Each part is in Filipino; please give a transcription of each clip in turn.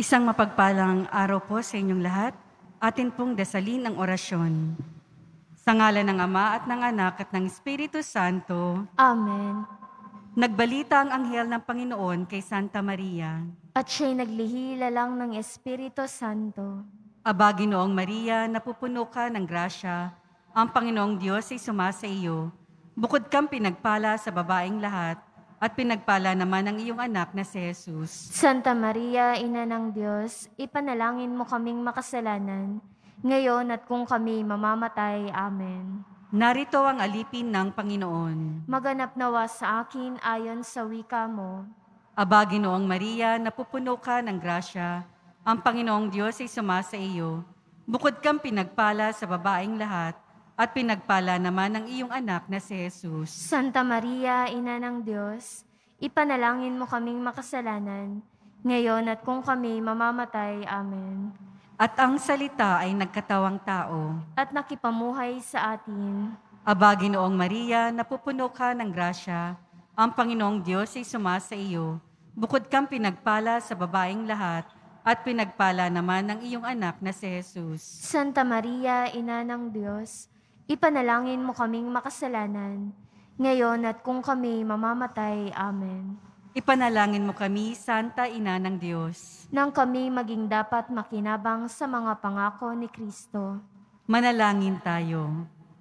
Isang mapagpalang araw po sa inyong lahat. Atin pong dasalin ang orasyon. Sa ngalan ng Ama at ng Anak at ng Espiritu Santo. Amen. Nagbalita ang anghel ng Panginoon kay Santa Maria. At siya'y naglihila lang ng Espiritu Santo. Aba, Ginoong Maria, napupuno ka ng grasya. Ang Panginoong Diyos ay sumasa iyo. Bukod kang pinagpala sa babaeng lahat, at pinagpala naman ang iyong anak na si Jesus. Santa Maria, Ina ng Diyos, ipanalangin mo kaming makasalanan, ngayon at kung kami mamamatay. Amen. Narito ang alipin ng Panginoon. Maganap nawa sa akin ayon sa wika mo. Aba, Ginoong Maria, napupuno ka ng grasya. Ang Panginoong Diyos ay sumasa iyo. Bukod kang pinagpala sa babaeng lahat, at pinagpala naman ang iyong anak na si Jesus. Santa Maria, Ina ng Diyos, ipanalangin mo kaming makasalanan, ngayon at kung kami mamamatay. Amen. At ang salita ay nagkatawang tao. At nakipamuhay sa atin. Aba, Ginoong Maria, napupuno ka ng grasya. Ang Panginoong Diyos ay sumasa iyo. Bukod kang pinagpala sa babaeng lahat, at pinagpala naman ang iyong anak na si Jesus. Santa Maria, Ina ng Diyos, ipanalangin mo kaming makasalanan, ngayon at kung kami mamamatay. Amen. Ipanalangin mo kami, Santa Ina ng Diyos. Nang kami maging dapat makinabang sa mga pangako ni Kristo. Manalangin tayo.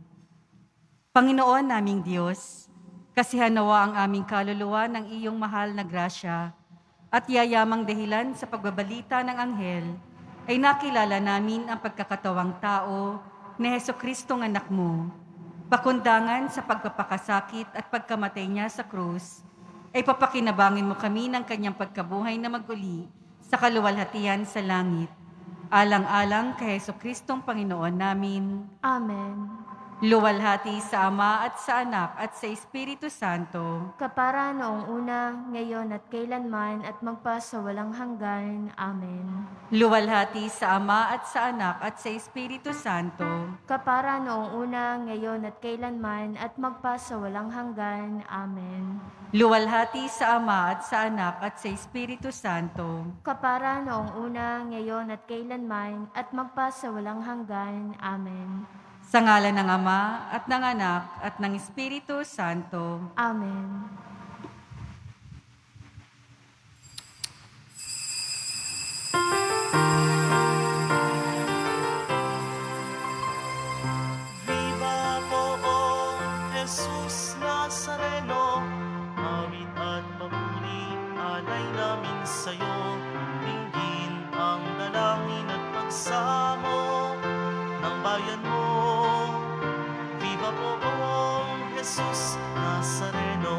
Panginoon naming Diyos, kasihan nawa ang aming kaluluwa ng iyong mahal na grasya, at yayamang dahilan sa pagbabalita ng anghel, ay nakilala namin ang pagkakatawang tao ni Jesucristong anak mo. Pakundangan sa pagpapakasakit at pagkamatay niya sa krus, ay papakinabangin mo kami ng kanyang pagkabuhay na maguli sa kaluwalhatian sa langit. Alang-alang kay Jesucristong Panginoon namin. Amen. Luwalhati sa Ama at sa Anak at sa Espiritu Santo. Kapara noong una, ngayon at kailanman at magpasawalang hanggan. Amen. Luwalhati sa Ama at sa Anak at sa Espiritu Santo. Kapara noong una, ngayon at kailanman at magpasawalang hanggan. Amen. Luwalhati sa Ama at sa Anak at sa Espiritu Santo. Kapara noong una, ngayon at kailanman at magpasawalang hanggan. Amen. Sa ngalan ng Ama at ng Anak at ng Espiritu Santo. Amen. Viva poong Jesus Nazareno, awit at papuri, alay namin sa'yo. Dinggin ang dalangin at pagsamo ng bayan mo. Viva poong Jesus Nazareno.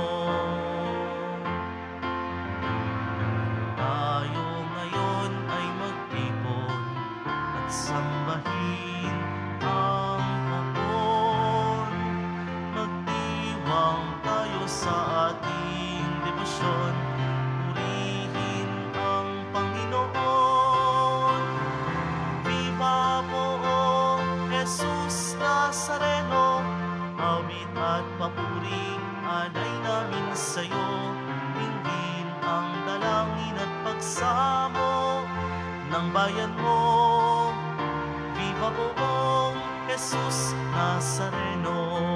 Tayo ngayon ay magtipon at sambahin ang poon. Magdiwang tayo sa ating debosyon, purihin ang Panginoon. Viva poong Jesus Nazareno, awit at papuri, alay namin sa'yo. Dinggin ang dalangin at pagsamo ng bayan mo. Viva poong Jesus Nazareno.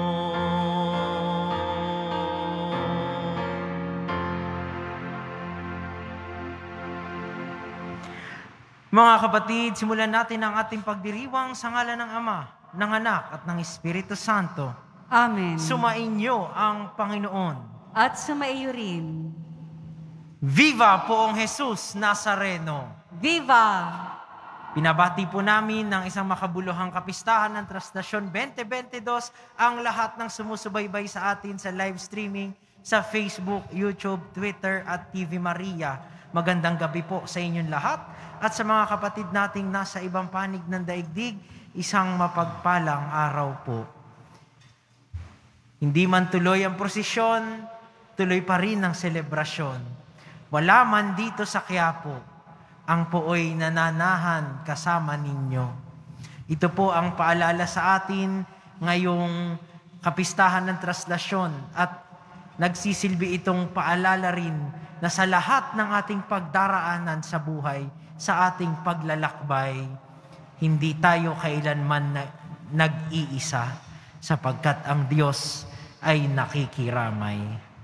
Mga kapatid, simulan natin ang ating pagdiriwang sa ngalan ng Ama, ng Anak at ng Espiritu Santo. Amen. Sumainyo ang Panginoon. At sumaiyo rin. Viva poong Jesus Nazareno! Viva! Binabati po namin ng isang makabuluhang kapistahan ng Traslasyon 2022 ang lahat ng sumusubaybay sa atin sa live streaming sa Facebook, YouTube, Twitter at TV Maria. Magandang gabi po sa inyong lahat at sa mga kapatid nating nasa ibang panig ng daigdig, isang mapagpalang araw po. Hindi man tuloy ang prosesyon, tuloy pa rin ang selebrasyon. Wala man dito sa Quiapo, ang pooy nananahan kasama ninyo. Ito po ang paalala sa atin ngayong kapistahan ng Traslasyon at nagsisilbi itong paalala rin na na sa lahat ng ating pagdaraanan sa buhay, sa ating paglalakbay, hindi tayo kailanman nag-iisa sapagkat ang Diyos ay nakikiramay.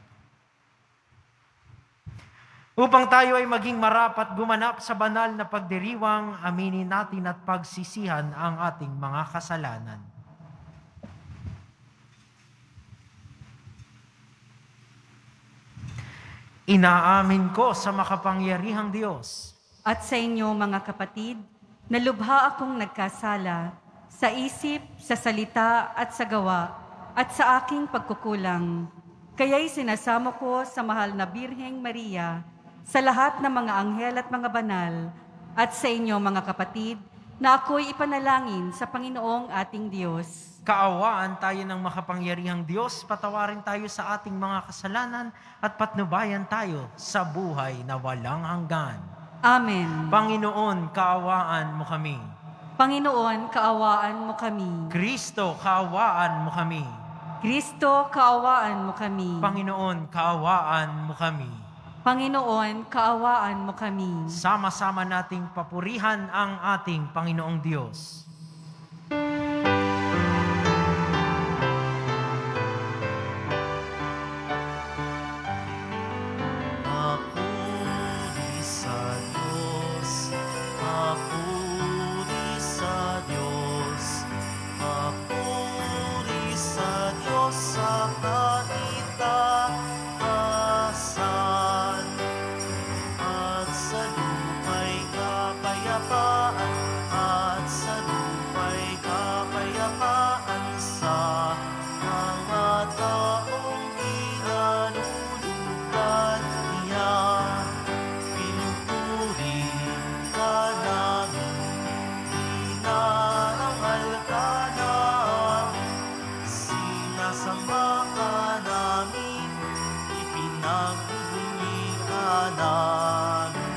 Upang tayo ay maging marapat gumanap sa banal na pagdiriwang, aminin natin at pagsisihan ang ating mga kasalanan. Inaamin ko sa makapangyarihang Diyos At sa inyo mga kapatid, na lubha akong nagkasala sa isip, sa salita at sa gawa at sa aking pagkukulang. Kaya'y sinasamo ko sa mahal na Birheng Maria, sa lahat ng mga anghel at mga banal, at sa inyo mga kapatid, na ako'y ipanalangin sa Panginoong ating Diyos. Kaawaan tayo ng makapangyarihang Diyos, patawarin tayo sa ating mga kasalanan at patnubayan tayo sa buhay na walang hanggan. Amen. Panginoon, kaawaan mo kami. Panginoon, kaawaan mo kami. Kristo, kaawaan mo kami. Kristo, kaawaan mo kami. Panginoon, kaawaan mo kami. Panginoon, kaawaan mo kami. Sama-sama nating papurihan ang ating Panginoong Diyos. Papuri sa Diyos, papuri sa Diyos, papuri sa Diyos sa kaitaasan, at sa lupa'y kapayapaan, at sa lupa'y kapayapaan sa mga taong inalulugdan niya. Pinupuri ka namin, inarangal ka namin, sinasamba ka namin, ipinagbubunyi ka namin,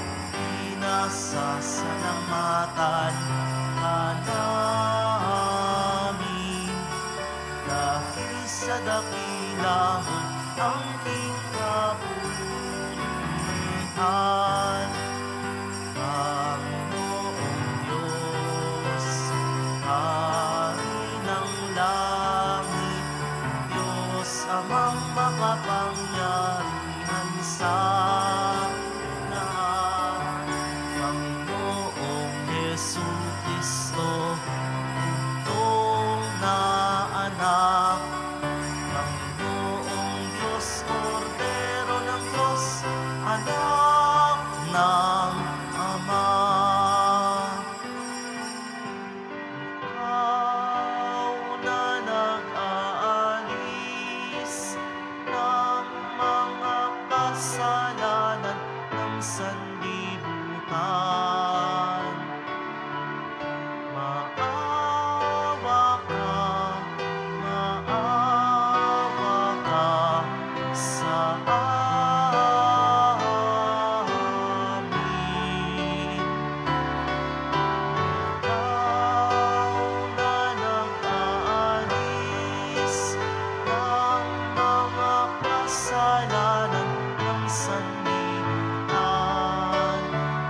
pinasasalamatan ka namin, dahil sa dakilang ang iyong kapurihan. Panginoong Diyos, Hari ng langit, Diyos amang makapangyarihan sa lahat. Panginoong Jesucristo, bugtong na anak, Panginoong Diyos, Kordero ng Diyos, anak ng Ama. Ikaw na nag-aalis ng mga kasalanan ng sanlibutan. Maawa ka sa amin. Ikaw na nag-aalis ng mga kasalanan ng sanlibutan.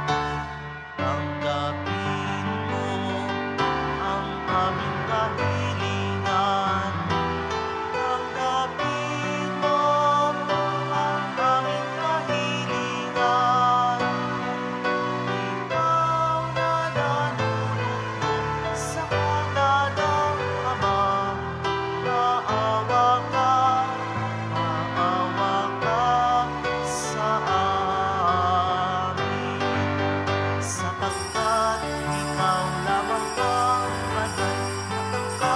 Tanggapin mo ang aming kahilingan. Tanggapin mo ang aming kahilingan. Ikaw na nanunugtog sa kalanang Ama, maawa ka sa amin. Sapagkat ikaw lamang ang banal at ang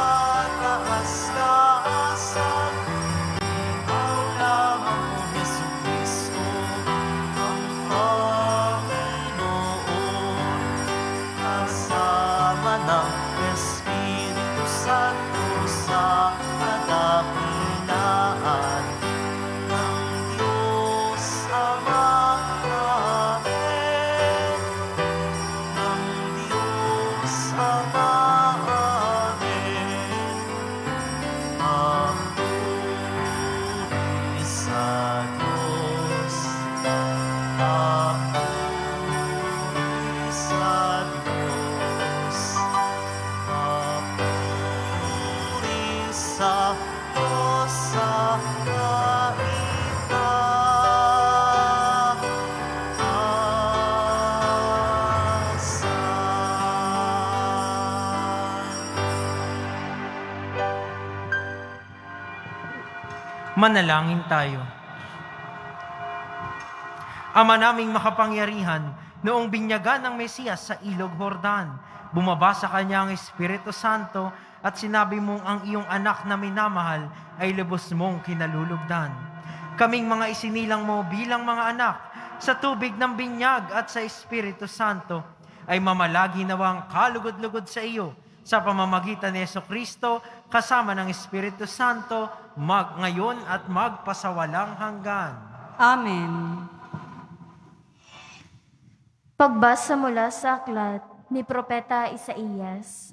Manalangin tayo. Ama naming makapangyarihan, noong binyagan ng Mesiyas sa Ilog Jordan, bumaba sa kanya ang Espiritu Santo at sinabi mong ang iyong anak na minamahal ay lubos mong kinalulugdan. Kaming mga isinilang mo bilang mga anak sa tubig ng binyag at sa Espiritu Santo ay mamalagi nawang kalugod-lugod sa iyo sa pamamagitan ni Jesucristo kasama ng Espiritu Santo ngayon at magpasawalang hanggan. Amen. Pagbasa mula sa aklat ni Propeta Isaías.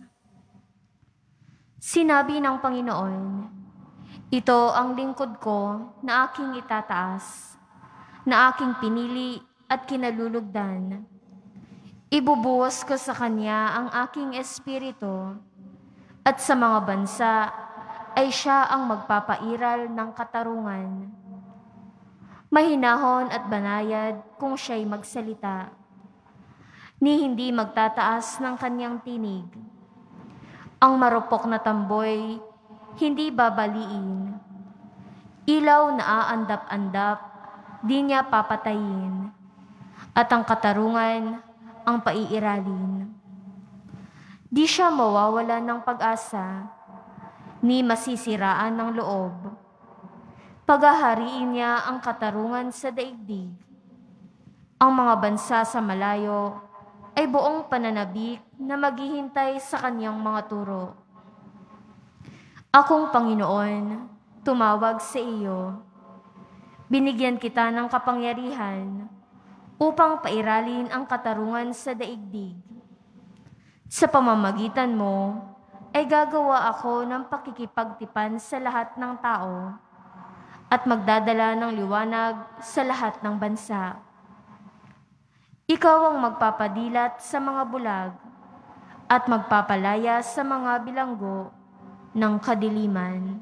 Sinabi ng Panginoon, ito ang lingkod ko na aking itataas, na aking pinili at kinalulugdan. Ibubuhos ko sa kanya ang aking espiritu, at sa mga bansa ay siya ang magpapairal ng katarungan. Mahinahon at banayad kung siya'y magsalita, ni hindi magtataas ng kanyang tinig. Ang marupok na tamboy, hindi babaliin. Ilaw na aandap-andap, di niya papatayin. At ang katarungan, ang paiiralin. Di siya mawawala ng pag-asa, ni masisiraan ng loob. Paghahariin niya ang katarungan sa daigdig. Ang mga bansa sa malayo ay buong pananabik na maghihintay sa kanyang mga turo. Akong Panginoon, tumawag sa iyo. Binigyan kita ng kapangyarihan upang pairalin ang katarungan sa daigdig. Sa pamamagitan mo, ay gagawa ako ng pakikipagtipan sa lahat ng tao at magdadala ng liwanag sa lahat ng bansa. Ikaw ang magpapadilat sa mga bulag at magpapalaya sa mga bilanggo ng kadiliman.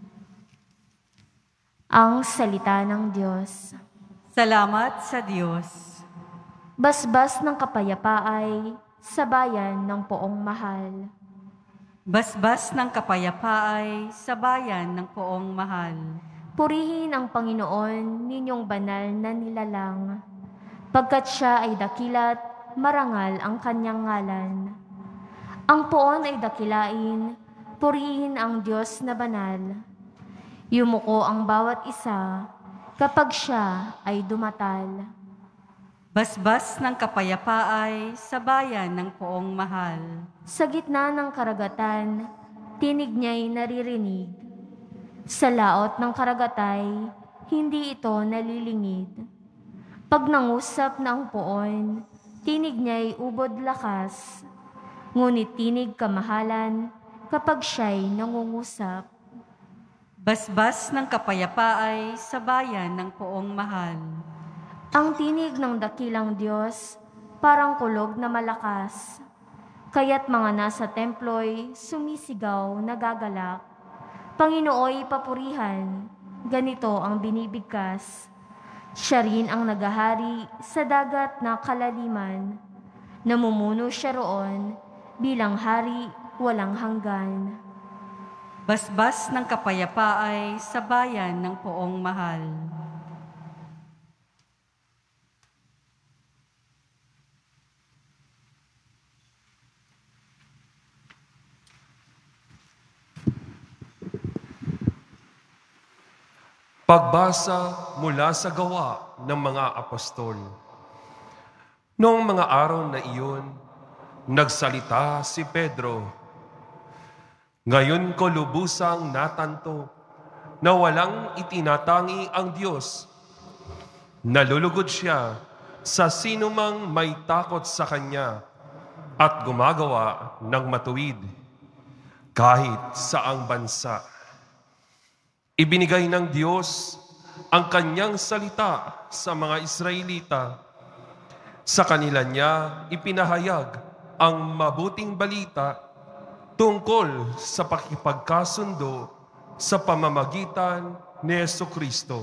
Ang salita ng Diyos. Salamat sa Diyos. Basbas ng kapayapaay sa bayan ng poong mahal. Basbas ng kapayapaay sa bayan ng poong mahal. Purihin ang Panginoon ninyong banal na nilalang, pagkat siya ay dakilat, marangal ang kanyang ngalan. Ang poon ay dakilain, purihin ang Diyos na banal. Yumuko ang bawat isa kapag siya ay dumatal. Basbas ng kapayapaay sa bayan ng poong mahal. Sa gitna ng karagatan, tinig niya'y naririnig. Sa laot ng karagatay, hindi ito nalilingid. Pag nangusap ng poon, tinig niya'y ubod lakas. Ngunit tinig kamahalan kapag siya'y nangungusap. Basbas ng kapayapaay sa bayan ng poong mahal. Ang tinig ng dakilang Diyos, parang kulog na malakas. Kaya't mga nasa templo'y sumisigaw, nagagalak. Panginooy papurihan, ganito ang binibigkas. Siya rin ang nagahari sa dagat na kalaliman. Namumuno siya roon bilang hari walang hanggan. Basbas ng kapayapaay sa bayan ng poong mahal. Pagbasa mula sa gawa ng mga apostol. Noong mga araw na iyon, nagsalita si Pedro. Ngayon ko lubusang natanto na walang itinatangi ang Diyos. Nalulugod siya sa sinumang may takot sa Kanya at gumagawa ng matuwid kahit saang bansa. Ibinigay ng Diyos ang kanyang salita sa mga Israelita. Sa kanila niya ipinahayag ang mabuting balita tungkol sa pakipagkasundo sa pamamagitan ni Jesucristo.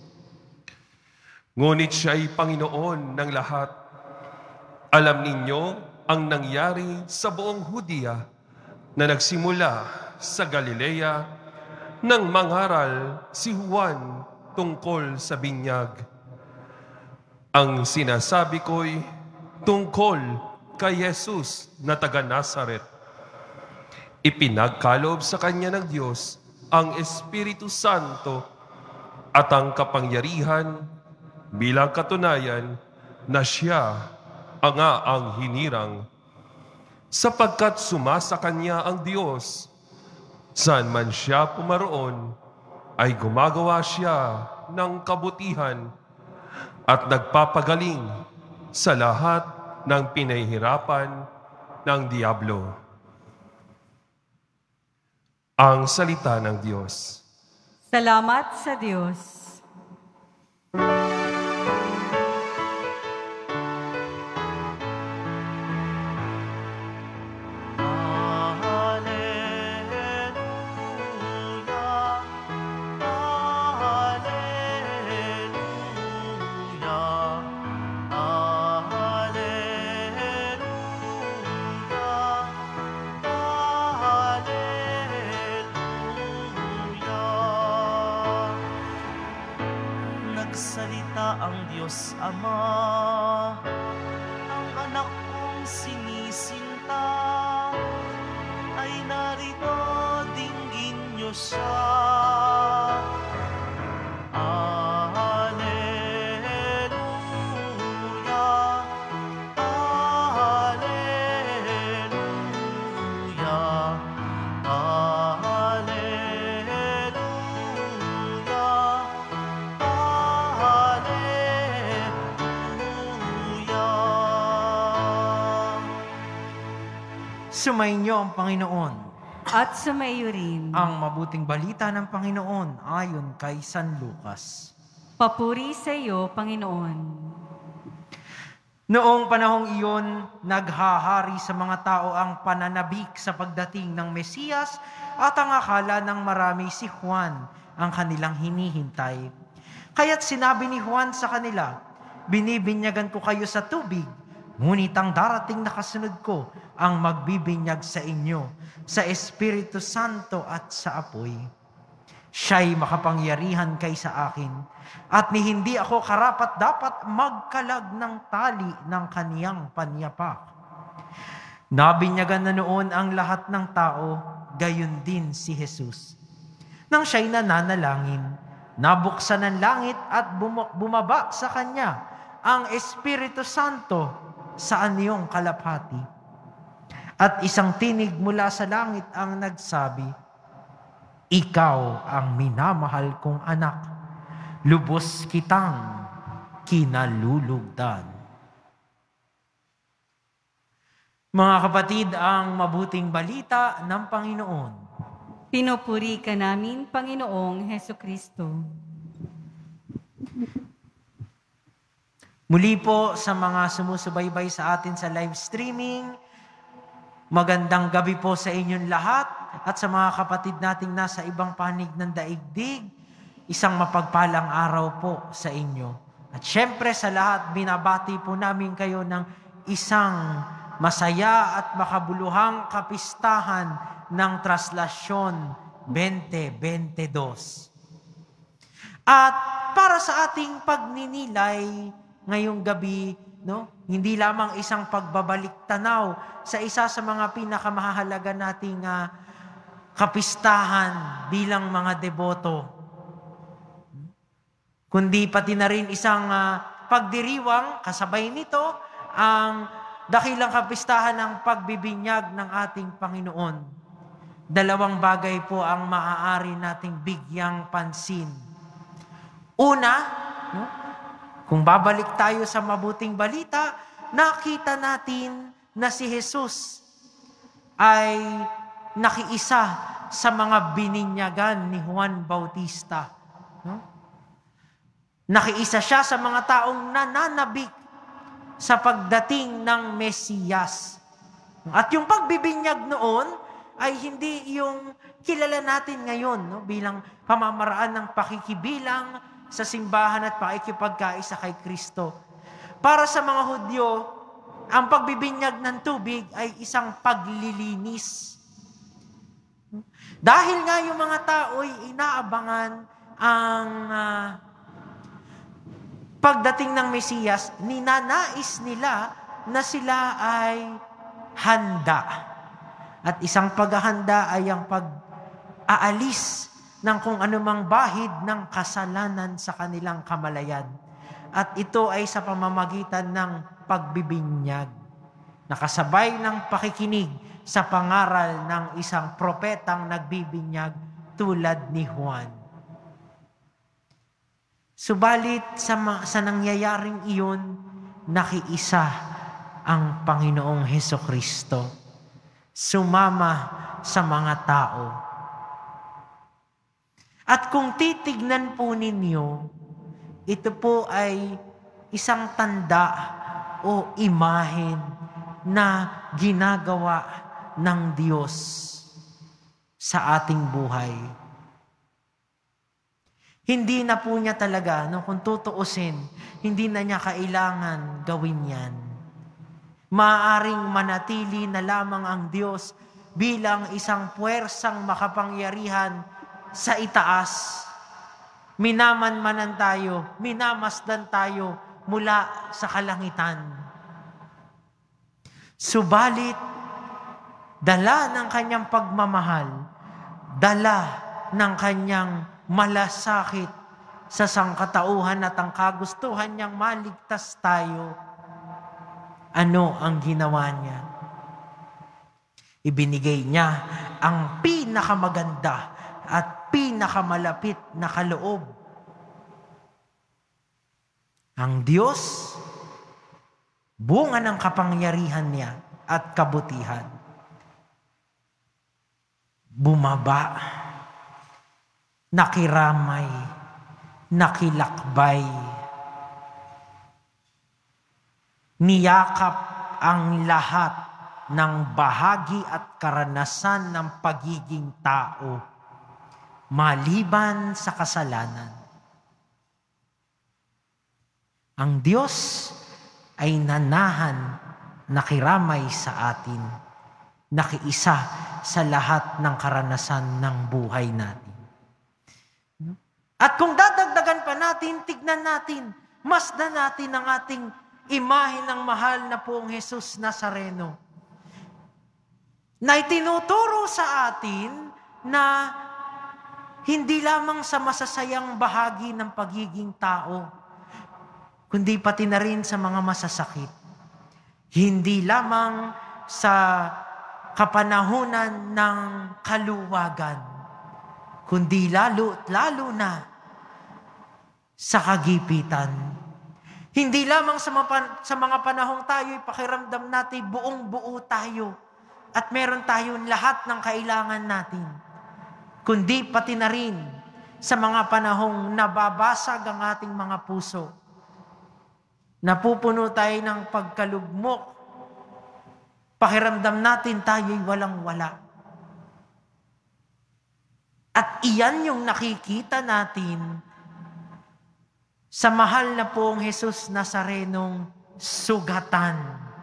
Ngunit siya ay Panginoon ng lahat. Alam ninyo ang nangyari sa buong Hudiya na nagsimula sa Galilea nang mangaral si Juan tungkol sa binyag. Ang sinasabi ko'y tungkol kay Jesus na taga Nazaret. Ipinagkaloob sa kanya ng Diyos ang Espiritu Santo at ang kapangyarihan bilang katunayan na siya ang hinirang. Sapagkat sumasa kanya ang Diyos, saan man siya pumaroon, ay gumagawa siya ng kabutihan at nagpapagaling sa lahat ng pinahihirapan ng Diablo. Ang salita ng Diyos. Salamat sa Diyos. Nagsalita ang Diyos Ama, ang anak kong sinisinta, ay narito, dinggin niyo siya. Alleluia, Alleluia, Sumainyo ang Panginoon. At sumaiyo rin. Ang mabuting balita ng Panginoon ayon kay San Lucas. Papuri sa iyo, Panginoon. Noong panahong iyon, naghahari sa mga tao ang pananabik sa pagdating ng Mesiyas at ang akala ng marami si Juan ang kanilang hinihintay. Kaya't sinabi ni Juan sa kanila, "Binibinyagan ko kayo sa tubig, ngunit ang darating na kasunod ko ang magbibinyag sa inyo sa Espiritu Santo at sa apoy. Siya'y makapangyarihan kaysa akin, at ni hindi ako karapat-dapat magkalag ng tali ng kaniyang panyapak." Nabinyagan na noon ang lahat ng tao, gayon din si Jesus. Nang siya'y nananalangin, nabuksan ang langit at bumaba sa kanya ang Espiritu Santo sa anyong kalapati. At isang tinig mula sa langit ang nagsabi, "Ikaw ang minamahal kong anak, lubos kitang kinalulugdan." Mga kapatid, ang mabuting balita ng Panginoon. Pinupuri ka namin, Panginoong Hesukristo. Muli po sa mga sumusubaybay sa atin sa live streaming, magandang gabi po sa inyong lahat at sa mga kapatid nating nasa ibang panig ng daigdig, isang mapagpalang araw po sa inyo. At syempre sa lahat, binabati po namin kayo ng isang masaya at makabuluhang kapistahan ng Traslasyon 2022. At para sa ating pagninilay ngayong gabi, hindi lamang isang pagbabalik tanaw sa isa sa mga pinakamahalaga nating kapistahan bilang mga deboto, kundi pati na rin isang pagdiriwang kasabay nito ang dakilang kapistahan ng pagbibinyag ng ating Panginoon. Dalawang bagay po ang maaari nating bigyang pansin. Una, kung babalik tayo sa mabuting balita, nakita natin na si Jesus ay nakiisa sa mga bininyagan ni Juan Bautista. Nakiisa siya sa mga taong nananabik sa pagdating ng Mesiyas. At yung pagbibinyag noon ay hindi yung kilala natin ngayon bilang pamamaraan ng pakikibilang sa simbahan at pakikipagkaisa kay Kristo. Para sa mga Hudyo, ang pagbibinyag ng tubig ay isang paglilinis. Dahil nga yung mga tao'y inaabangan ang pagdating ng Mesiyas, ninanais nila na sila ay handa. At isang paghahanda ay ang pag-aalis ng kung anumang bahid ng kasalanan sa kanilang kamalayan. At ito ay sa pamamagitan ng pagbibinyag, nakasabay ng pakikinig sa pangaral ng isang propetang nagbibinyag tulad ni Juan. Subalit sa nangyayaring iyon, nakiisa ang Panginoong Hesukristo. Sumama sa mga tao. At kung titignan po ninyo, ito po ay isang tanda o imahen na ginagawa ng Diyos sa ating buhay. Hindi na po niya talaga, kung tutuusin, hindi na niya kailangan gawin yan. Maaaring manatili na lamang ang Diyos bilang isang puwersang makapangyarihan sa itaas. Minamanmanan tayo, minamasdan tayo mula sa kalangitan. Subalit, dala ng kanyang pagmamahal, dala ng kanyang malasakit sa sangkatauhan at ang kagustuhan niyang maligtas tayo, ano ang ginawa niya? Ibinigay niya ang pinakamaganda at pinakamalapit na kaloob. Ang Diyos, bunga ng kapangyarihan niya at kabutihan, bumaba, nakiramay, nakilakbay, niyakap ang lahat ng bahagi at karanasan ng pagiging tao, maliban sa kasalanan. Ang Diyos ay nanahan, nakiramay sa atin, nakiisa sa lahat ng karanasan ng buhay natin. At kung dadagdagan pa natin, tignan natin, masdan natin ang ating imahe ng mahal na Poong Jesus Nazareno, na itinuturo sa atin na hindi lamang sa masasayang bahagi ng pagiging tao, kundi pati na rin sa mga masasakit. Hindi lamang sa kapanahunan ng kaluwagan, kundi lalo na sa kagipitan. Hindi lamang sa mga panahong tayo'y pakiramdam natin buong-buo tayo at meron tayong lahat ng kailangan natin, kundi pati na rin sa mga panahong nababasag ang ating mga puso, napupuno tayo ng pagkalugmok, pakiramdam natin tayo'y walang-wala. At iyan yung nakikita natin sa mahal na Poong Jesus Nazarenong sugatan,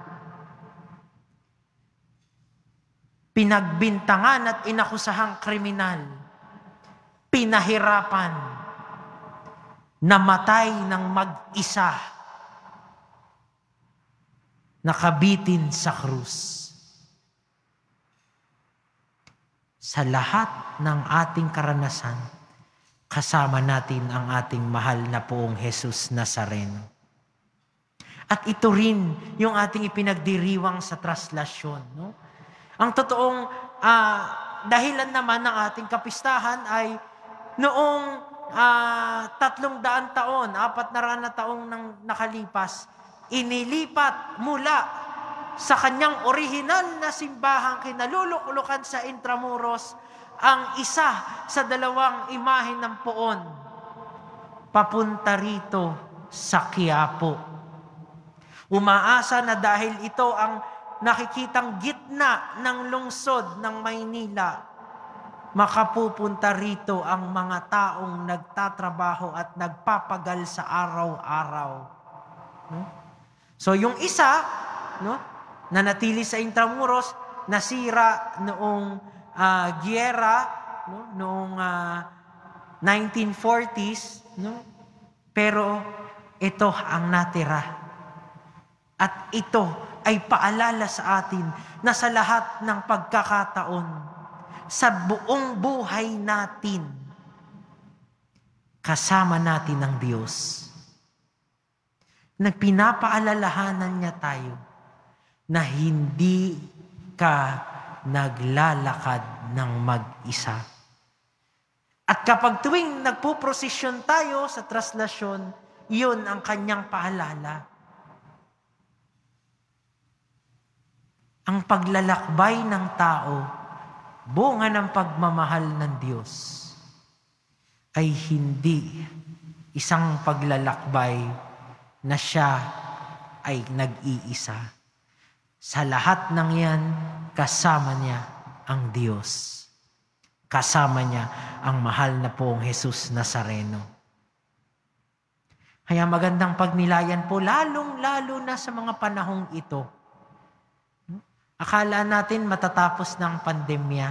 pinagbintangan at inakusahang kriminal, pinahirapan, namatay ng mag-isa, nakabitin sa krus. Sa lahat ng ating karanasan, kasama natin ang ating mahal na Poong Jesus Nazareno. At ito rin yung ating ipinagdiriwang sa traslasyon. No? Ang totoong dahilan naman ng ating kapistahan ay noong 300 taon, 400 taong nang nakalipas, inilipat mula sa kanyang orihinal na simbahang kinalulukulukan sa Intramuros ang isa sa dalawang imahe ng poon papunta rito sa Quiapo. Umaasa na dahil ito ang nakikitang gitna ng lungsod ng Maynila, makapupunta rito ang mga taong nagtatrabaho at nagpapagal sa araw-araw. So yung isa, nanatili sa Intramuros, nasira noong giyera, no, noong 1940s, no? Pero ito ang natira. At ito ay paalala sa atin na sa lahat ng pagkakataon, sa buong buhay natin, kasama natin ang Diyos. Nagpinapaalalahanan niya tayo na hindi ka naglalakad ng mag-isa. At kapag tuwing nagpuprosesyon tayo sa traslasyon, iyon ang kanyang paalala. Ang paglalakbay ng tao, bunga ng pagmamahal ng Diyos, ay hindi isang paglalakbay na siya ay nag-iisa. Sa lahat ng yan, kasama niya ang Diyos. Kasama niya ang mahal na poong Jesus Nazareno. Kaya magandang pagnilayan po, lalong-lalo na sa mga panahong ito. Akala natin matatapos ng pandemya.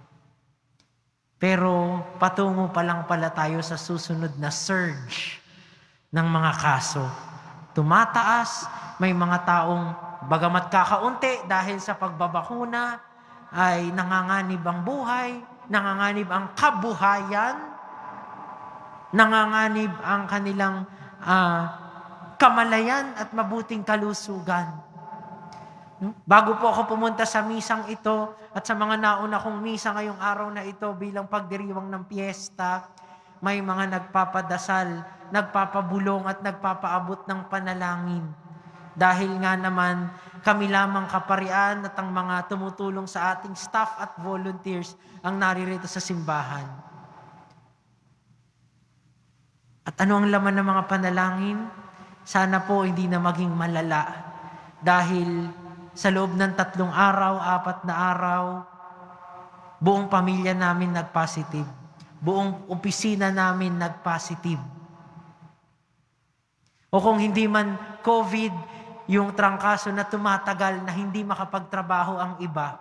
Pero patungo pa lang pala tayo sa susunod na surge ng mga kaso. Tumataas, may mga taong bagamat kakaunti dahil sa pagbabakuna ay nanganganib ang buhay, nanganganib ang kabuhayan, nanganganib ang kanilang kamalayan at mabuting kalusugan. Bago po ako pumunta sa misang ito at sa mga nauna kong misa ngayong araw na ito bilang pagdiriwang ng piyesta, may mga nagpapadasal, nagpapabulong at nagpapaabot ng panalangin. Dahil nga naman kami lamang kaparian at ang mga tumutulong sa ating staff at volunteers ang naririto sa simbahan. At ano ang laman ng mga panalangin? Sana po hindi na maging malala dahil sa loob ng 3 araw, 4 na araw, buong pamilya namin nag-positive. Buong opisina namin nag-positive. O kung hindi man COVID, yung trangkaso na tumatagal na hindi makapagtrabaho ang iba.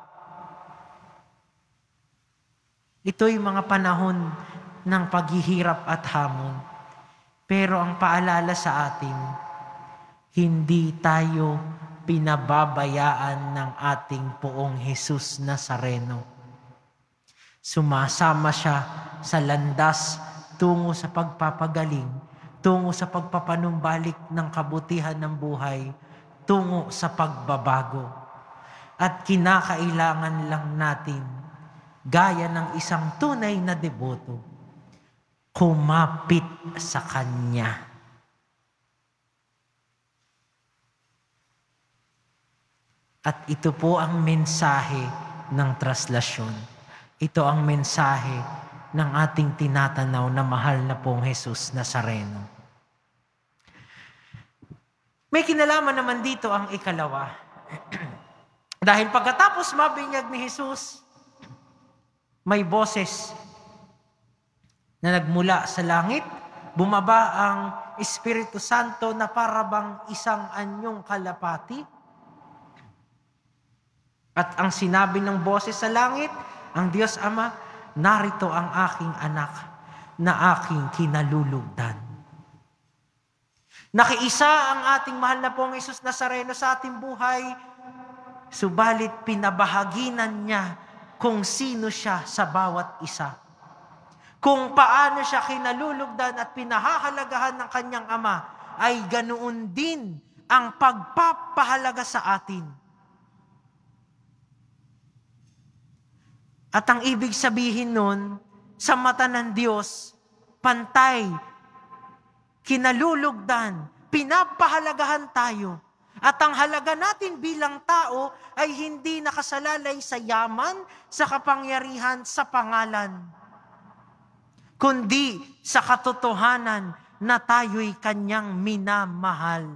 Ito'y mga panahon ng paghihirap at hamon. Pero ang paalala sa atin, hindi tayo pinababayaan ng ating poong Jesus Nazareno. Sumasama siya sa landas tungo sa pagpapagaling, tungo sa pagpapanumbalik ng kabutihan ng buhay, tungo sa pagbabago. At kinakailangan lang natin, gaya ng isang tunay na deboto, kumapit sa Kanya. At ito po ang mensahe ng traslasyon. Ito ang mensahe ng ating tinatanaw na mahal na pong Jesus Nazareno. May kinalaman naman dito ang ikalawa. Dahil pagkatapos mabinyag ni Jesus, may boses na nagmula sa langit, bumaba ang Espiritu Santo na parabang isang anyong kalapati. At ang sinabi ng boses sa langit, ang Diyos Ama, narito ang aking anak na aking kinalulugdan. Nakiisa ang ating mahal na pong Jesus Nazareno sa ating buhay, subalit pinabahaginan niya kung sino siya sa bawat isa. Kung paano siya kinalulugdan at pinahahalagahan ng kanyang Ama, ay ganoon din ang pagpapahalaga sa atin. At ang ibig sabihin nun, sa mata ng Diyos, pantay, kinalulugdan, pinapahalagahan tayo. At ang halaga natin bilang tao ay hindi nakasalalay sa yaman, sa kapangyarihan, sa pangalan, kundi sa katotohanan na tayo'y Kanyang minamahal.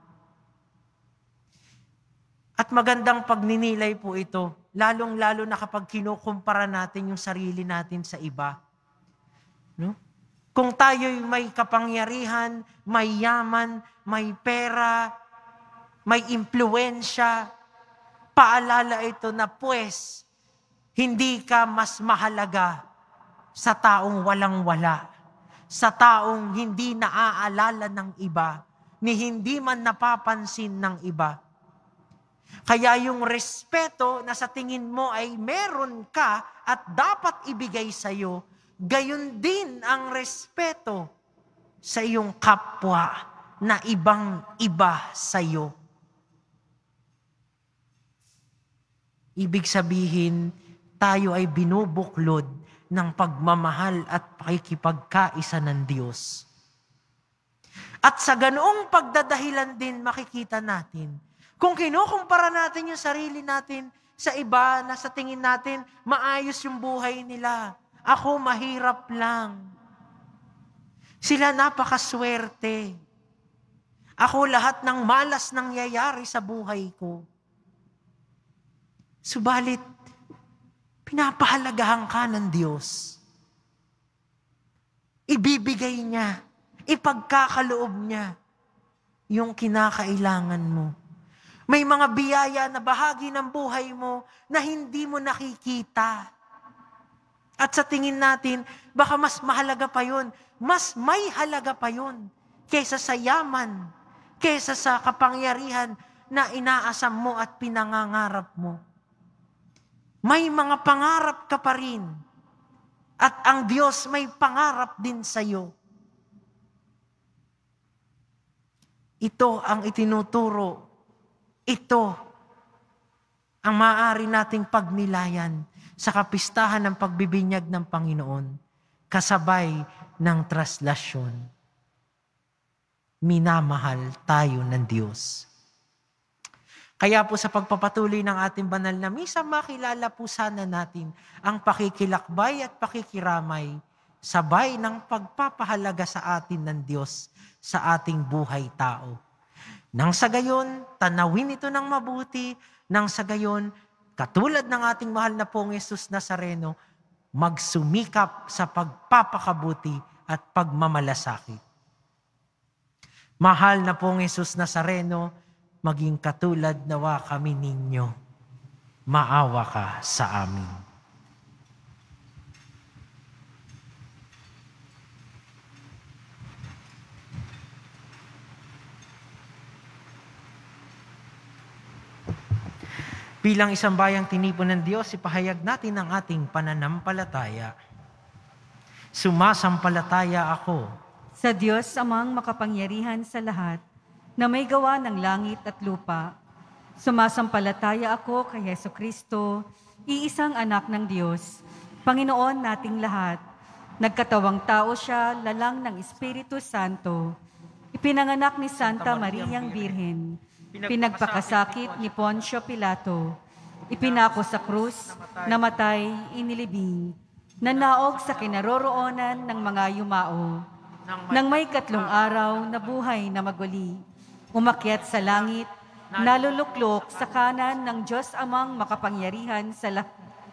At magandang pagninilay po ito, lalong-lalo na kapag kinukumpara natin yung sarili natin sa iba. No? Kung tayo'y may kapangyarihan, may yaman, may pera, may impluensya, paalala ito na pues, Hindi ka mas mahalaga sa taong walang-wala, sa taong hindi naaalala ng iba, ni hindi man napapansin ng iba. Kaya yung respeto na sa tingin mo ay meron ka at dapat ibigay sa iyo, gayon din ang respeto sa iyong kapwa na ibang-iba sa iyo. Ibig sabihin, tayo ay binubuklod ng pagmamahal at pakikipagkaisa ng Diyos. At sa ganoong pagdadahilan din makikita natin, kung kinukumpara natin yung sarili natin sa iba na sa tingin natin maayos yung buhay nila, ako mahirap lang. Sila napakaswerte. Ako lahat ng malas nangyayari sa buhay ko. Subalit, pinapahalagahan ka ng Diyos. Ibibigay niya, ipagkakaloob niya yung kinakailangan mo. May mga biyaya na bahagi ng buhay mo na hindi mo nakikita. At sa tingin natin, baka mas mahalaga pa yun, mas may halaga pa yun kaysa sa yaman, kaysa sa kapangyarihan na inaasam mo at pinangangarap mo. May mga pangarap ka pa rin. At ang Diyos may pangarap din sa iyo. Ito ang itinuturo. Ito ang maaari nating pagnilayan sa kapistahan ng pagbibinyag ng Panginoon, kasabay ng traslasyon. Minamahal tayo ng Diyos. Kaya po sa pagpapatuloy ng ating banal na misa, makilala po sana natin ang pakikilakbay at pakikiramay, sabay ng pagpapahalaga sa atin ng Diyos sa ating buhay tao. Nang sa gayon, tanawin ito ng mabuti, nang sa gayon, katulad ng ating mahal na pong Jesus Nazareno, magsumikap sa pagpapakabuti at pagmamalasakit. Mahal na pong Jesus Nazareno, maging katulad nawa kami ninyo. Maawa ka sa amin. Bilang isang bayang tinipon ng Diyos, ipahayag natin ang ating pananampalataya. Sumasampalataya ako Sa Diyos amang makapangyarihan sa lahat, na may gawa ng langit at lupa. Sumasampalataya ako kay Jesucristo, iisang anak ng Diyos, Panginoon nating lahat. Nagkatawang tao siya, lalang ng Espiritu Santo. Ipinanganak ni Santa Mariang Birhen. Pinagpakasakit ni Poncio Pilato. Ipinako sa krus, namatay, inilibing. Nanaog sa kinaroroonan ng mga yumao. Nang may 3 araw na buhay na maguli. Umakyat sa langit, naluluklok sa kanan ng Diyos amang makapangyarihan sa lahat.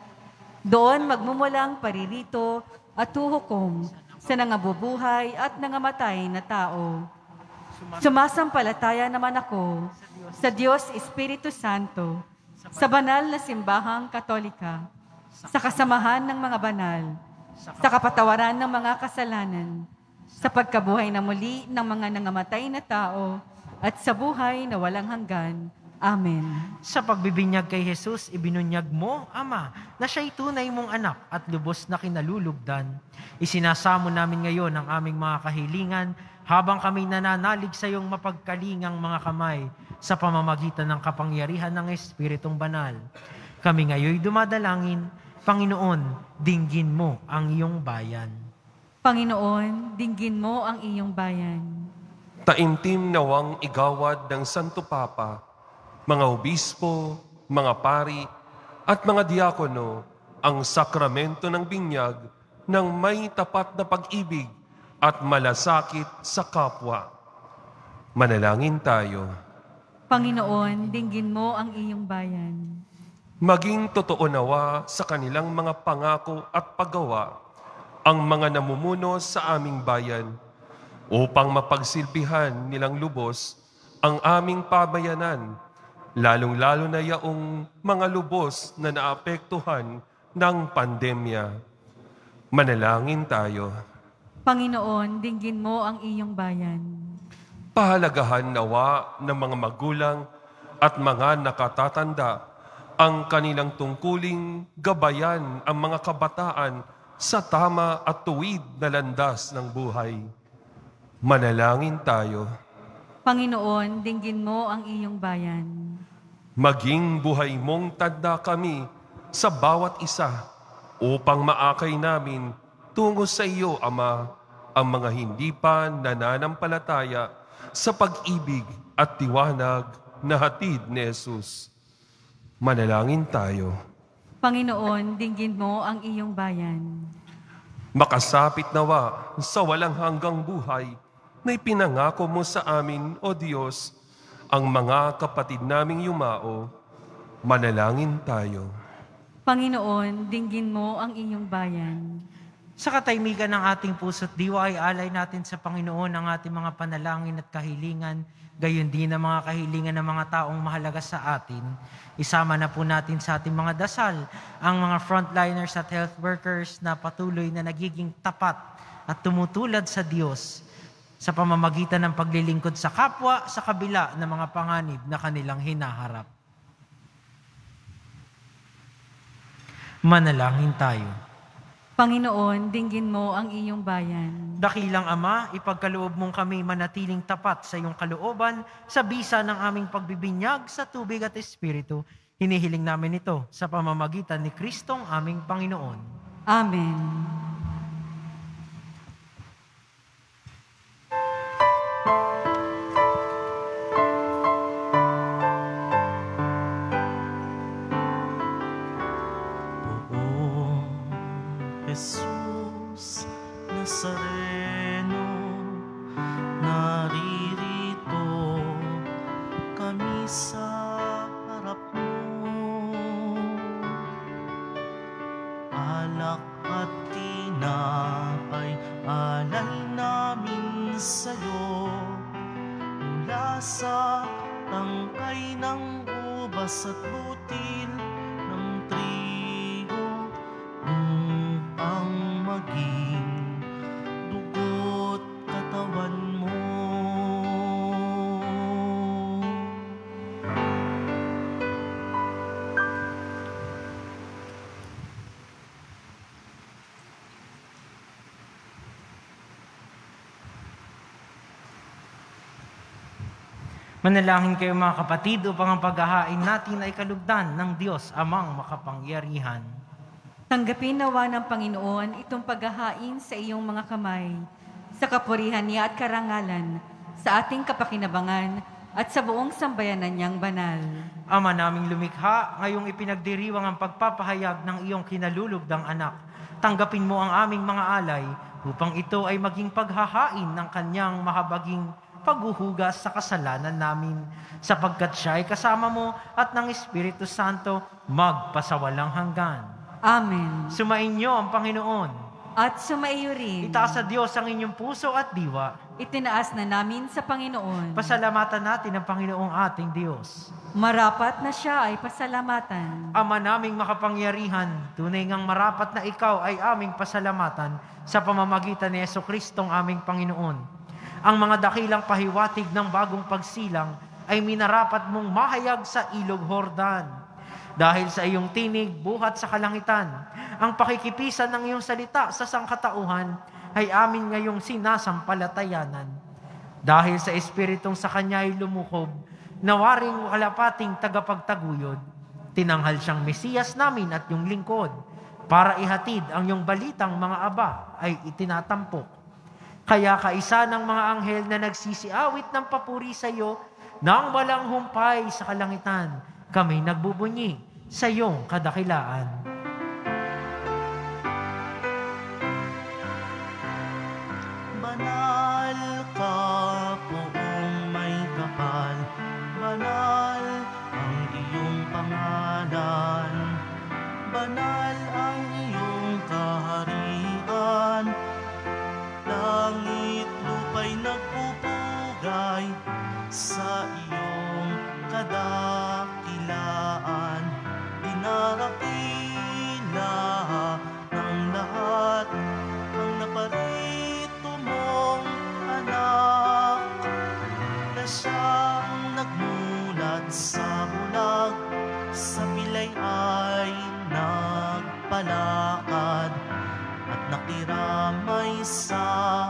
Doon magmumulang paririto at huhukom sa nangabubuhay at nangamatay na tao. Sumasampalataya naman ako sa Diyos Espiritu Santo, sa banal na simbahang Katolika, sa kasamahan ng mga banal, sa kapatawaran ng mga kasalanan, sa pagkabuhay na muli ng mga nangamatay na tao, at sa buhay na walang hanggan. Amen. Sa pagbibinyag kay Jesus, ibinunyag mo, Ama, na siya'y tunay mong anak at lubos na kinalulugdan. Isinasamo namin ngayon ang aming mga kahilingan habang kami nananalig sa iyong mapagkalingang mga kamay sa pamamagitan ng kapangyarihan ng Espiritong Banal. Kami ngayon dumadalangin, Panginoon, dinggin mo ang iyong bayan. Panginoon, dinggin mo ang iyong bayan. Taimtim nawang igawad ng Santo Papa, mga obispo, mga pari, at mga diakono ang sakramento ng binyag ng may tapat na pag-ibig at malasakit sa kapwa. Manalangin tayo. Panginoon, dinggin mo ang iyong bayan. Maging totoo nawa sa kanilang mga pangako at paggawa ang mga namumuno sa aming bayan upang mapagsilbihan nilang lubos ang aming pabayanan, lalong-lalo na yaong mga lubos na naapektuhan ng pandemya. Manalangin tayo. Panginoon, dinggin mo ang iyong bayan. Pahalagahan nawa ng mga magulang at mga nakatatanda ang kanilang tungkuling gabayan ang mga kabataan sa tama at tuwid na landas ng buhay. Manalangin tayo. Panginoon, dinggin mo ang iyong bayan. Maging buhay mong tanda kami sa bawat isa upang maakay namin tungo sa iyo, Ama, ang mga hindi pa nananampalataya sa pag-ibig at tiwanag na hatid ni Jesus. Manalangin tayo. Panginoon, dinggin mo ang iyong bayan. Makasapit nawa sa walang hanggang buhay na ipinangako mo sa amin, O Diyos, ang mga kapatid naming yumao. Manalangin tayo. Panginoon, dinggin mo ang iyong bayan. Sa katahimikan ng ating puso't diwa ay alay natin sa Panginoon ang ating mga panalangin at kahilingan, gayon din ang mga kahilingan ng mga taong mahalaga sa atin. Isama na po natin sa ating mga dasal ang mga frontliners at health workers na patuloy na nagiging tapat at tumutulad sa Diyos sa pamamagitan ng paglilingkod sa kapwa sa kabila ng mga panganib na kanilang hinaharap. Manalangin tayo. Panginoon, dinggin mo ang iyong bayan. Dakilang Ama, ipagkaloob mong kami manatiling tapat sa iyong kalooban sa bisa ng aming pagbibinyag sa tubig at espiritu. Hinihiling namin ito sa pamamagitan ni Kristong aming Panginoon. Amen. Jesus Nazareno, naririto kami sa harap mo. Alak at tinapay, alay namin sa'yo. Mula sa tangkay ng ubas at butil ng trigo, upang maging dugo't katawan mo. Manalangin kayo mga kapatid upang ang paghahain natin ay kalugdan ng Diyos amang makapangyarihan. Tanggapin nawa ng Panginoon itong paghahain sa iyong mga kamay, sa kapurihan niya at karangalan, sa ating kapakinabangan at sa buong sambayanan niyang banal. Ama naming lumikha, ngayong ipinagdiriwang ang pagpapahayag ng iyong kinalulugdang anak. Tanggapin mo ang aming mga alay upang ito ay maging paghahain ng kanyang mahabaging paghuhugas sa kasalanan namin, sapagkat siya ay kasama mo at ng Espiritu Santo magpasawalang hanggan. Amen. Sumainyo ang Panginoon. At sumaiyo rin. Itaas sa Diyos ang inyong puso at diwa. Itinaas na namin sa Panginoon. Pasalamatan natin ang Panginoong ating Diyos. Marapat na siya ay pasalamatan. Ama naming makapangyarihan, tunay ngang marapat na ikaw ay aming pasalamatan sa pamamagitan ni Jesucristong aming Panginoon. Ang mga dakilang pahiwatig ng bagong pagsilang ay minarapat mong mahayag sa ilog Jordan. Dahil sa iyong tinig, buhat sa kalangitan, ang pakikipisan ng iyong salita sa sangkatauhan ay amin ngayong sinasampalatayanan. Dahil sa Espiritong sa Kanya ay lumukob, nawaring kalapating tagapagtaguyod, tinanghal siyang Mesiyas namin at yung lingkod, para ihatid ang iyong balitang mga aba ay itinatampok. Kaya kaisa ng mga anghel na nagsisiawit ng papuri sa iyo, nang walang humpay sa kalangitan, kami nagbubunyi sa iyong kadakilaan. Banal ka, poong may kapal, banal ang iyong pangalan, banal ang iyong kaharian. Langit lupa'y nagpupugay sa iyong kadakilaan. Dinarapi sa bulag, sa pilay ay nagpalakad at nakiramay sa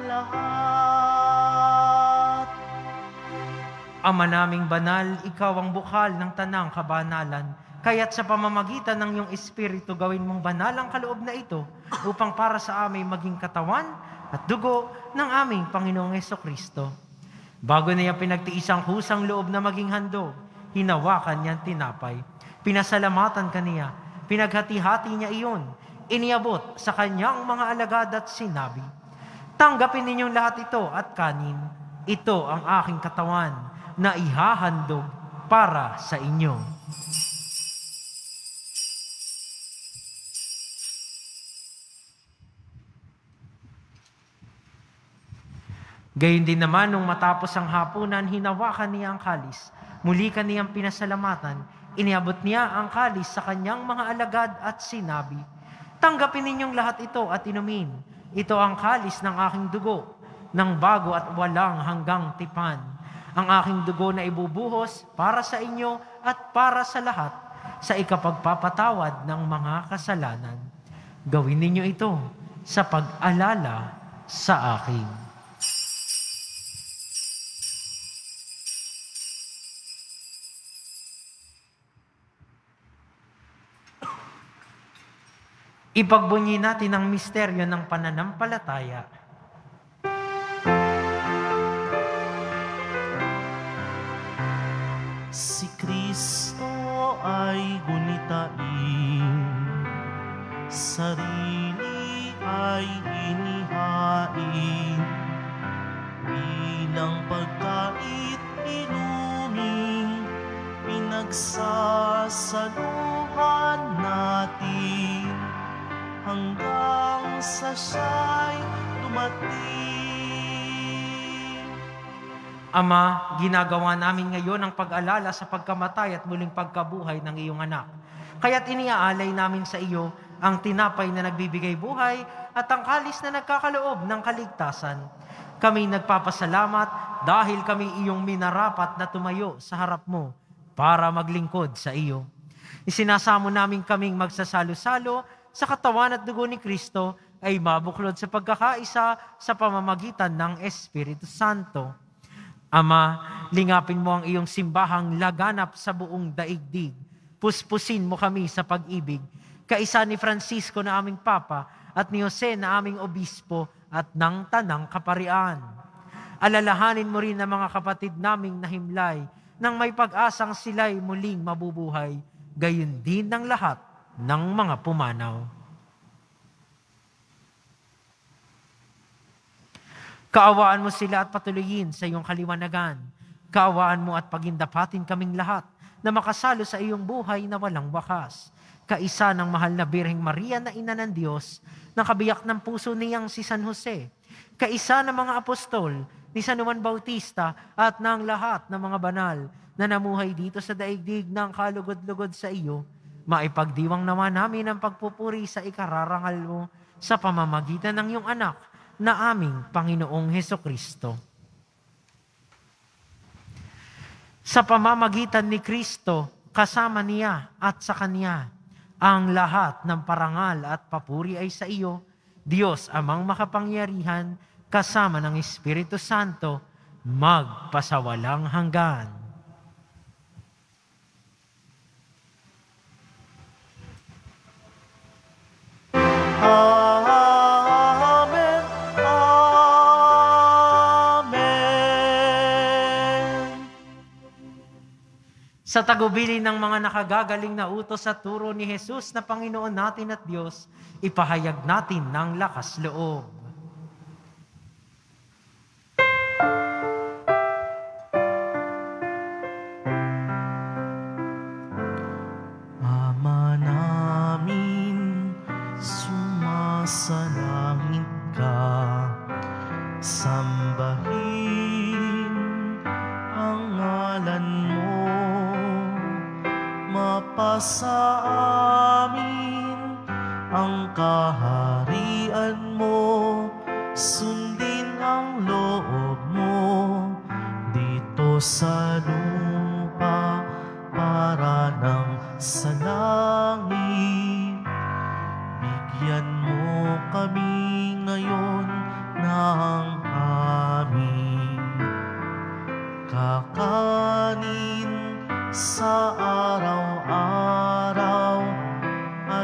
lahat. Ama naming banal, ikaw ang bukal ng tanang kabanalan. Kaya't sa pamamagitan ng iyong Espiritu, gawin mong banal ang kaloob na ito upang para sa amin maging katawan at dugo ng aming Panginoong Hesukristo. Bago niya pinagtiis ang kusang loob na maging handog, hinawakan niyang tinapay. Pinasalamatan kaniya, pinaghati-hati niya iyon, iniabot sa kanyang mga alagad at sinabi, "Tanggapin ninyong lahat ito at kanin. Ito ang aking katawan na ihahandog para sa inyo." Gayon din naman nung matapos ang hapunan, hinawakan niya ang kalis. Muli kaniyang pinasalamatan, iniabot niya ang kalis sa kanyang mga alagad at sinabi, "Tanggapin ninyong lahat ito at inumin. Ito ang kalis ng aking dugo, ng bago at walang hanggang tipan. Ang aking dugo na ibubuhos para sa inyo at para sa lahat, sa ikapagpapatawad ng mga kasalanan. Gawin ninyo ito sa pag-alala sa akin." Ipagbunyi natin ang misteryo ng pananampalataya. Si Kristo ay gunitain, sarili ay inihain, bilang pagkait inumin, pinagsasaluhan natin, hanggang sa siya'y dumating. Ama, ginagawa namin ngayon ang pag-alala sa pagkamatay at muling pagkabuhay ng iyong anak. Kaya't iniaalay namin sa iyo ang tinapay na nagbibigay buhay at ang kalis na nagkakaloob ng kaligtasan. Kami nagpapasalamat dahil kami iyong minarapat na tumayo sa harap mo para maglingkod sa iyo. Isinasamo namin kaming magsasalo-salo sa katawan at dugo ni Kristo ay mabuklod sa pagkakaisa sa pamamagitan ng Espiritu Santo. Ama, lingapin mo ang iyong simbahang laganap sa buong daigdig. Puspusin mo kami sa pag-ibig, kaisa ni Francisco na aming Papa at ni Jose na aming Obispo at ng Tanang Kaparian. Alalahanin mo rin ang mga kapatid naming nahimlay nang may pag-asang sila'y muling mabubuhay, gayon din ng lahat ng mga pumanaw. Kaawaan mo sila at patuloyin sa iyong kaliwanagan. Kaawaan mo at pagindapatin kaming lahat na makasalo sa iyong buhay na walang wakas. Kaisa ng mahal na Birheng Maria na Ina ng Diyos, na kabiyak ng puso niyang si San Jose. Kaisa ng mga apostol ni San Juan Bautista at ng lahat ng mga banal na namuhay dito sa daigdig ng kalugod-lugod sa iyo. Maipagdiwang naman namin ang pagpupuri sa ikararangal mo sa pamamagitan ng iyong anak na aming Panginoong Hesukristo. Sa pamamagitan ni Kristo, kasama niya at sa Kanya, ang lahat ng parangal at papuri ay sa iyo, Diyos amang makapangyarihan, kasama ng Espiritu Santo, magpasawalang hanggan. Amen. Amen. Sa tagubilin ng mga nakagagaling na utos at turo ni Jesus na Panginoon natin at Diyos, ipahayag natin ng lakas loob. Ama namin, sumasalangit ka, sambahin ang ngalan mo, mapasa amin ang kaharian mo, sundin ang loob mo dito sa lupa sa langit. Bigyan mo kami ngayon ng aming kakanin sa araw-araw, at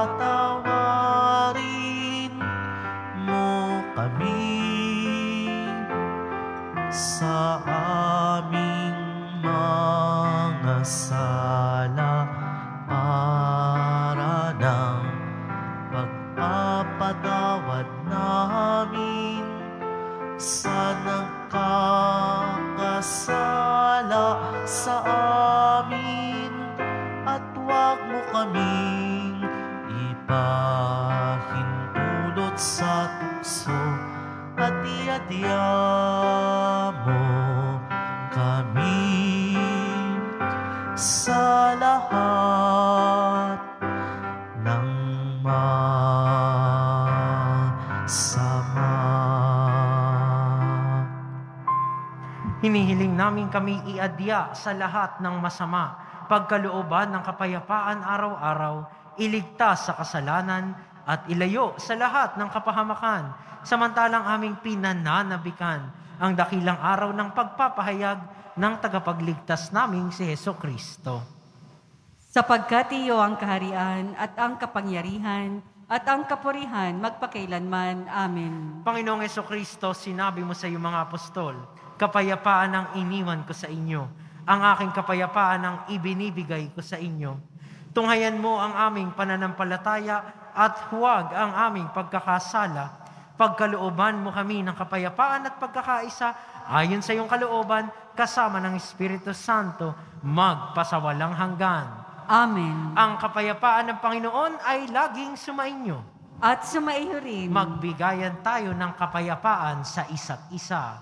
patawarin mo kami sa aming mga sala, para ng pagpapatawad namin sa nagkakasala sa amin, at huwag mo kaming ipahintulot sa tukso, at iadya mo kami sa lahat ng masama. Hinihiling namin kami iadya sa lahat ng masama, pagkalooban ng kapayapaan araw-araw, iligtas sa kasalanan at ilayo sa lahat ng kapahamakan, samantalang aming pinananabikan ang dakilang araw ng pagpapahayag ng tagapagligtas naming si Hesukristo. Sapagkat iyo ang kaharian at ang kapangyarihan at ang kapurihan magpakailanman. Amen. Panginoong Hesukristo, sinabi mo sa iyong mga apostol, kapayapaan ang iniwan ko sa inyo, ang aking kapayapaan ang ibinibigay ko sa inyo. Tunghayan mo ang aming pananampalataya at huwag ang aming pagkakasala. Pagkalooban mo kami ng kapayapaan at pagkakaisa ayon sa iyong kalooban, kasama ng Espiritu Santo, magpasawalang hanggan. Amen. Ang kapayapaan ng Panginoon ay laging sumainyo. At sumaiho rin. Magbigayan tayo ng kapayapaan sa isa't isa.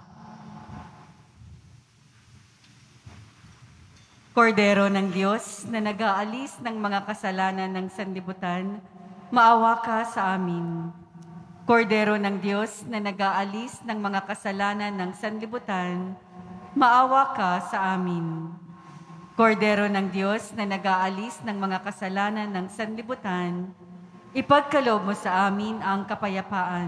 Kordero ng Diyos na nag-aalis ng mga kasalanan ng sanlibutan, maawa ka sa amin. Kordero ng Diyos na nag-aalis ng mga kasalanan ng sanlibutan, maawa ka sa amin. Kordero ng Diyos na nag-aalis ng mga kasalanan ng sanlibutan, ipagkaloob mo sa amin ang kapayapaan.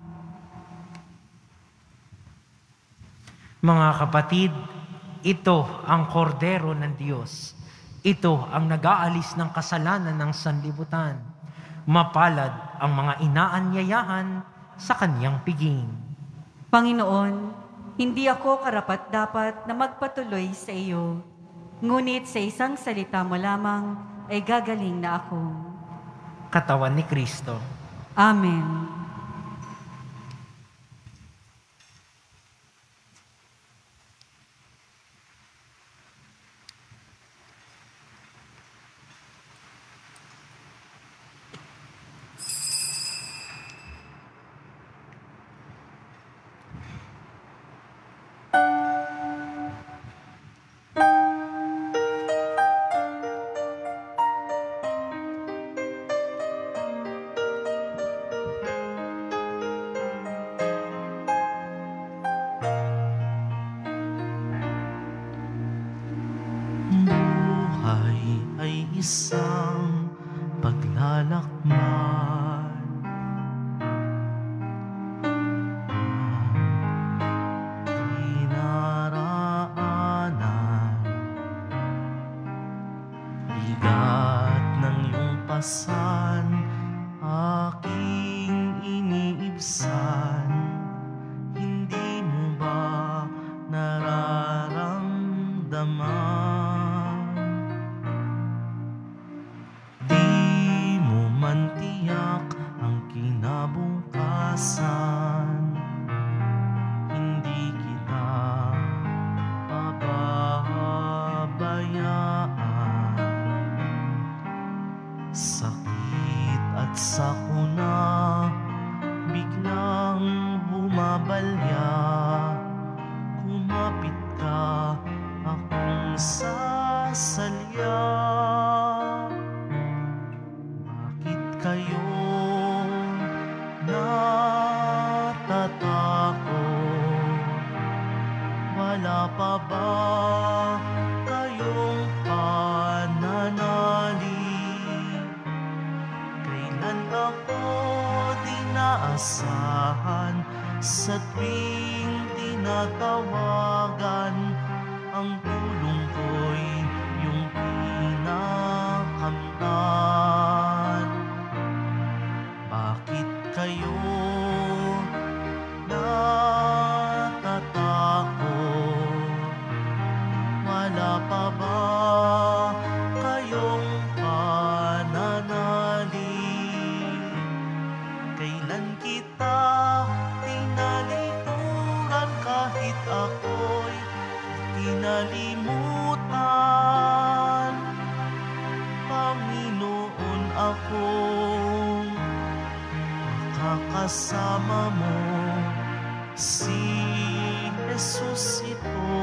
Mga kapatid, ito ang kordero ng Diyos. Ito ang nag-aalis ng kasalanan ng sanlibutan. Mapalad ang mga inaanyayahan sa kanyang piging. Panginoon, hindi ako karapat-dapat na magpatuloy sa iyo, ngunit sa isang salita mo lamang ay gagaling na ako. Katawan ni Kristo. Amen. Buhay ay isang paglalakbay. Dinaraanan, bigat ng iyong pasan, aking iniibsan. Hindi mo ba nararamdaman? Di mo man tiyak ang kinabukasan, hindi kita pababayaan. Sakit at sakuna biglang bumabalya, kumapit ka, akong sasalya. Bakit kayo natatakot? Wala pa ba kayong pananalig? inaasahan sa tuwing tinatawagan. Ang tulong ko'y iyong pinakamtan. Bakit kayo natatakot? Wala pa ba kayong pananalig? Kailan kita tinalikuran kahit ako'y kinalimutan? Panginoon, akong makakasama mo, si Jesus ito.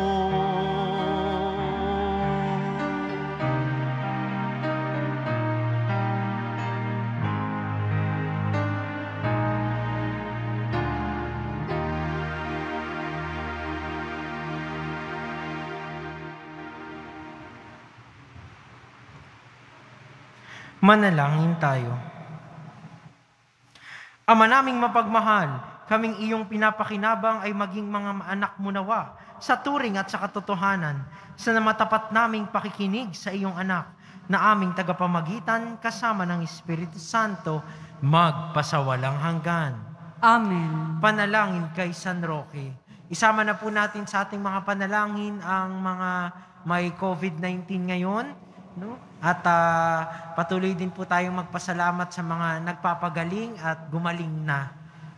Manalangin tayo. Ama naming mapagmahal, kaming iyong pinapakinabang ay maging mga anak mo nawa sa turing at sa katotohanan, sa namatapat naming pakikinig sa iyong anak, na aming tagapamagitan kasama ng Espiritu Santo, magpasawalang hanggan. Amen. Panalangin kay San Roque. Isama na po natin sa ating mga panalangin ang mga may COVID-19 ngayon, no? At patuloy din po tayong magpasalamat sa mga nagpapagaling at gumaling na.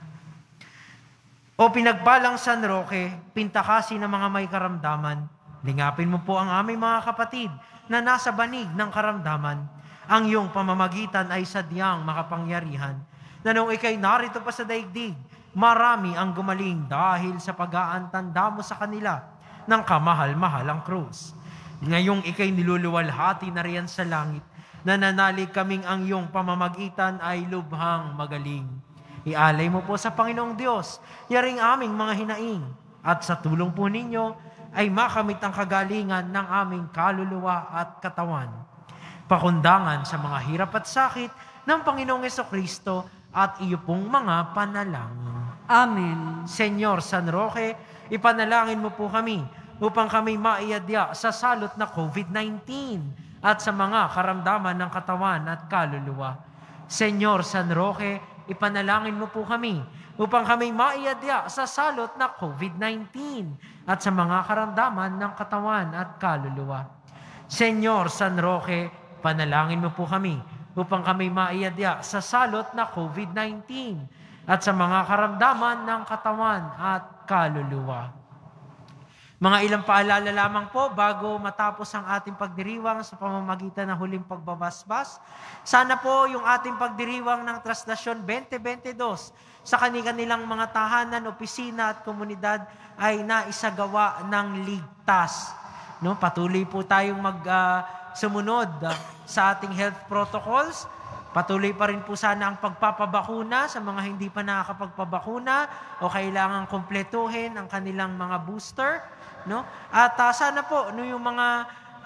O pinagpalang San Roque, pintakasi ng mga may karamdaman, lingapin mo po ang aming mga kapatid na nasa banig ng karamdaman. Ang iyong pamamagitan ay sadyang makapangyarihan, na nung ikay narito pa sa daigdig, marami ang gumaling dahil sa pag-aantanda mo sa kanila ng kamahal-mahalang krus. Ngayong ikay niluluwalhati na riyan sa langit, nananalig kaming ang iyong pamamagitan ay lubhang magaling. Ialay mo po sa Panginoong Diyos, yaring aming mga hinaing, at sa tulong po ninyo ay makamit ang kagalingan ng aming kaluluwa at katawan. Pakundangan sa mga hirap at sakit ng Panginoong Jesucristo at iyo pong mga panalangin. Amen. Senyor San Roque, ipanalangin mo po kami upang kami maiadya sa salot na COVID-19 at sa mga karamdaman ng katawan at kaluluwa. Senyor San Roque, ipanalangin mo po kami upang kami maiadya sa salot na COVID-19 at sa mga karamdaman ng katawan at kaluluwa. Senyor San Roque, panalangin mo po kami upang kami maiadya sa salot na COVID-19 at sa mga karamdaman ng katawan at kaluluwa. Mga ilang paalala lamang po bago matapos ang ating pagdiriwang sa pamamagitan ng huling pagbabasbas. Sana po yung ating pagdiriwang ng Traslasyon 2022 sa kanilang mga tahanan, opisina at komunidad ay naisagawa ng ligtas. No? Patuloy po tayong sumunod sa ating health protocols. Patuloy pa rin po sana ang pagpapabakuna sa mga hindi pa nakakapagpabakuna o kailangang kumpletuhin ang kanilang mga booster. No? At sana po yung mga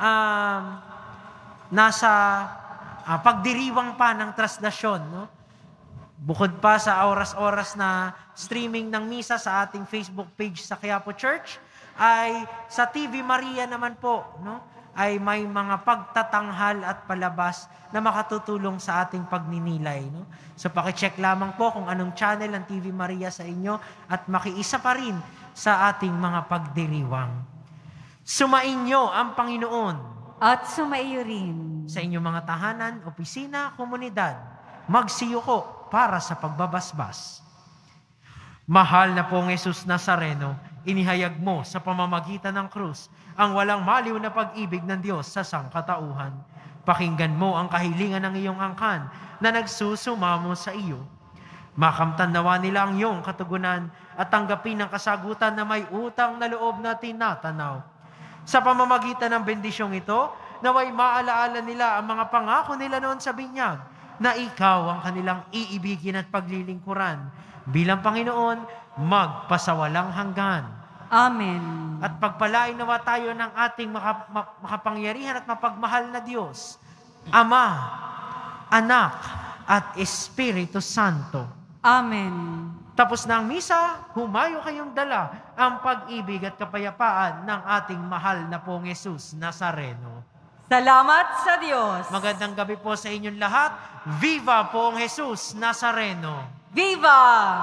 nasa pagdiriwang pa ng traslasyon, no? Bukod pa sa oras-oras na streaming ng misa sa ating Facebook page sa Quiapo Church, ay sa TV Maria naman po, no? Ay may mga pagtatanghal at palabas na makatutulong sa ating pagninilay. No? So pakicheck lamang po kung anong channel ang TV Maria sa inyo at makiisa pa rin sa ating mga pagdiriwang. Sumainyo ang Panginoon. At sumaiyo rin. Sa inyong mga tahanan, opisina, komunidad, magsiyuko para sa pagbabasbas. Mahal na pong Jesus Nazareno, inihayag mo sa pamamagitan ng krus ang walang maliw na pag-ibig ng Diyos sa sangkatauhan. Pakinggan mo ang kahilingan ng iyong angkan na nagsusumamo sa iyo. Makamtan nawa nila ang iyong katugunan at tanggapin ang kasagutan na may utang na loob na tinatanaw. Sa pamamagitan ng bendisyong ito, naway maalaala nila ang mga pangako nila noon sa binyag na ikaw ang kanilang iibigin at paglilingkuran. Bilang Panginoon, magpasawalang hanggan. Amen. At pagpalain nawa tayo ng ating makapangyarihan at mapagmahal na Diyos, Ama, Anak, at Espiritu Santo. Amen. Tapos na ang misa, humayo kayong dala ang pag-ibig at kapayapaan ng ating mahal na pong Jesus Nazareno. Salamat sa Diyos. Magandang gabi po sa inyong lahat. Viva Poong Jesus Nazareno! Viva!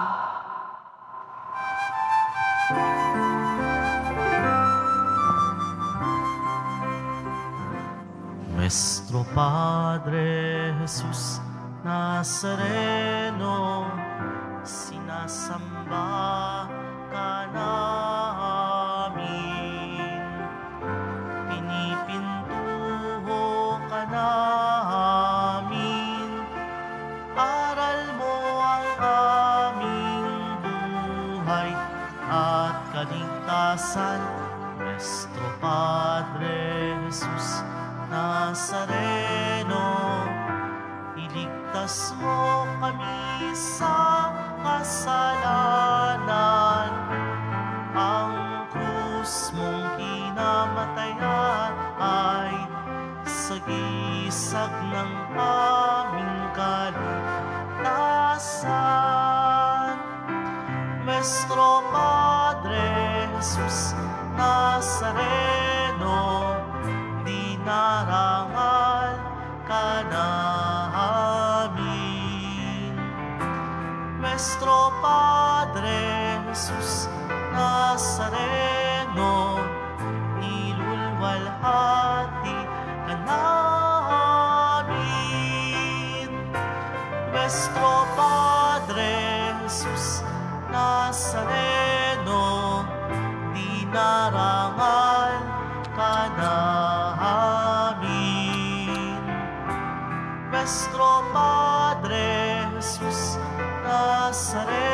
Nuestro Padre Jesus Nazareno, sinasamba ka namin, pinipintuho ka namin, aral mo ang aming buhay at kaligtasan. Nuestro Padre Jesus Nazareno, iligtas mo kami sa kasalanan. Ang krus mong kinamatayan ay sagisag ng aming kaligtasan. Nuestro Padre Jesus Nazareno, dinarangal ka namin. Nuestro Padre Jesus Nazareno, nilulwalhati ka namin. Nuestro Padre Jesus Nazareno, dinarangal ka namin. Nuestro Padre Jesus Nazareno,